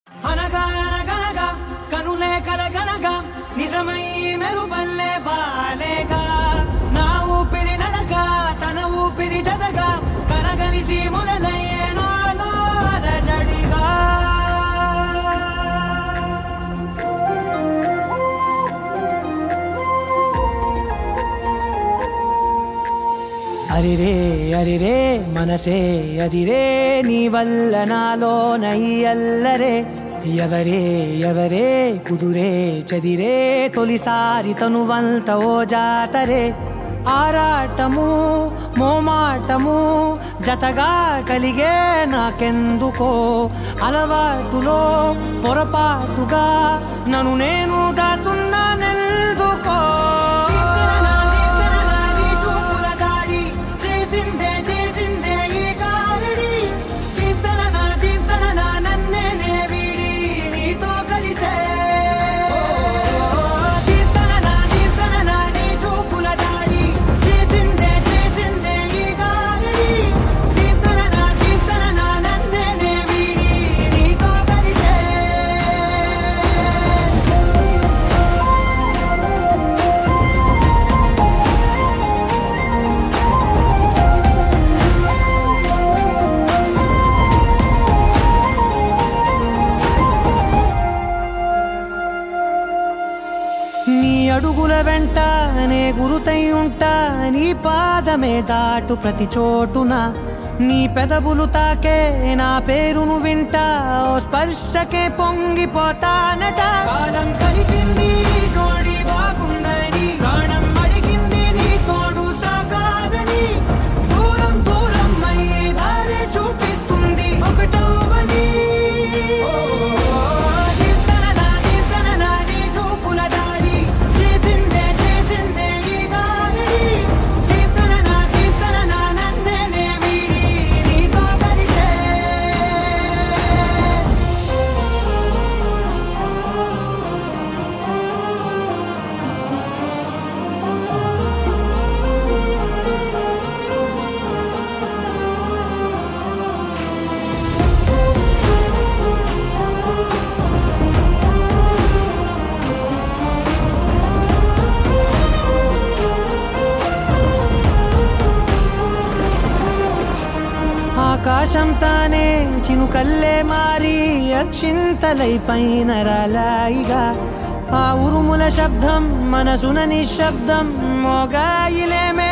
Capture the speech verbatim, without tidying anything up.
అనగా అనగనగా కనులే కలగనగా నిజమై మెరుపల్లే వాలేగా నా ఊపిరి నడక తన ఊపిరి జతగా కలగలిసి మొదలయ్యే నాలో అలజడిగా అరిరే అరిరే మనసే అరిరే నీ వల్ల నాలో నై అల్లరే ఎవరే ఎవరే కుదురే చదిరే తొలిసారి తనువంత ఓ జాతరే ఆరాటము మోమాటము జతగా కలిగే నాకెందుకో అలవాటులో పొరపాటుగా నన్ను నేను దాస్తున్నానెందుకో అడుగుల వెంట నే గురుతై ఉంటా నీ పాదమే దాటు ప్రతి చోటున నీ పెదవులు తాకే నా పేరును వింటా ఓ స్పర్శకే పొంగిపోతానట కాలం కలిపింది జోడి బాగుందని ప్రాణం అడిగింది నీ తోడు సాగాలని దూరం దూరం అయ్యే దారి చూపిస్తుంది ఒకటవని ఆకాశం తానే చినుకల్లే మారి అక్షింతలై పైన రాలాయిగా ఆ ఉరుముల శబ్దం మనసున నిశ్శబ్దం మోగాయిలేమే